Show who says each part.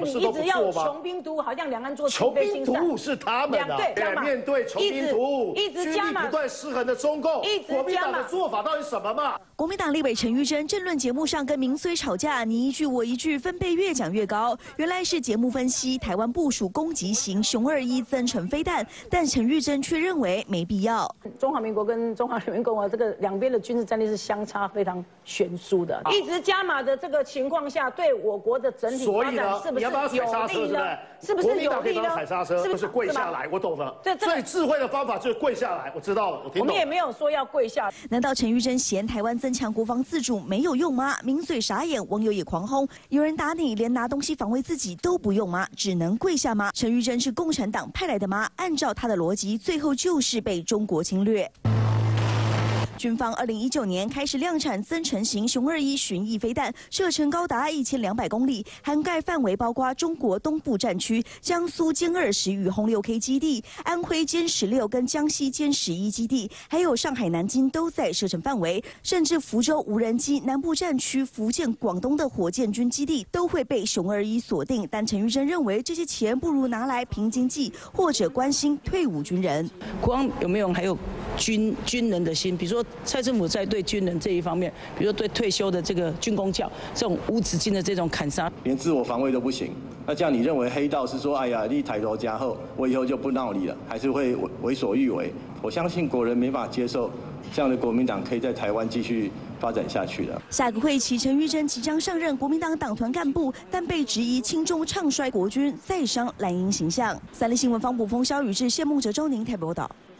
Speaker 1: 你一直要穷兵黩武，好像两岸做
Speaker 2: 穷兵黩武是他们的，面对穷兵黩武，
Speaker 1: 一直加码，
Speaker 2: 不断失衡的中共，国民党的做法到底什么嘛？
Speaker 3: 国民党立委陈玉珍政论节目上跟民粹吵架，你一句我一句，分贝越讲越高。原来是节目分析台湾部署攻击型雄21增程飞弹，但陈玉珍却认为没必要。
Speaker 1: 中华民国跟中华人民共和国这个两边的军事战力是相差非常悬殊的，一直加码的这个情况下，对我国的整体发展是不是有利呢？是不是有利呢？
Speaker 2: 踩刹车，是不是跪下来？我懂了。最智慧的方法就是跪下来。我知道了，我听懂了。
Speaker 1: 我们也没有说要跪下。
Speaker 3: 难道陈玉珍嫌台湾增强国防自主没有用吗？民粹傻眼，网友也狂轰。有人打你，连拿东西防卫自己都不用吗？只能跪下吗？陈玉珍是共产党派来的吗？按照他的逻辑，最后就是被中国侵略。军方2019年开始量产增程型雄21巡弋飞弹，射程高达1200公里，涵盖范围包括中国东部战区、江苏歼20与轰6K 基地、安徽歼16跟江西歼11基地，还有上海、南京都在射程范围，甚至福州无人机、南部战区、福建、广东的火箭军基地都会被雄21锁定。但陈玉珍认为，这些钱不如拿来拼经济，或者关心退伍军人。
Speaker 4: 光有没有还有军人的心，比如说蔡政府在对军人这一方面，比如说对退休的这个军公教这种无止境的这种砍杀，
Speaker 5: 连自我防卫都不行。那这样你认为黑道是说，哎呀，你抬头加厚，我以后就不闹你了，还是会为所欲为？我相信国人没法接受这样的国民党可以在台湾继续发展下去的。
Speaker 3: 下个会期，陈玉珍即将上任国民党党团干部，但被质疑亲中唱衰国军，再伤蓝营形象。三立新闻方捕风萧宇智、谢孟哲、周宁台北报道。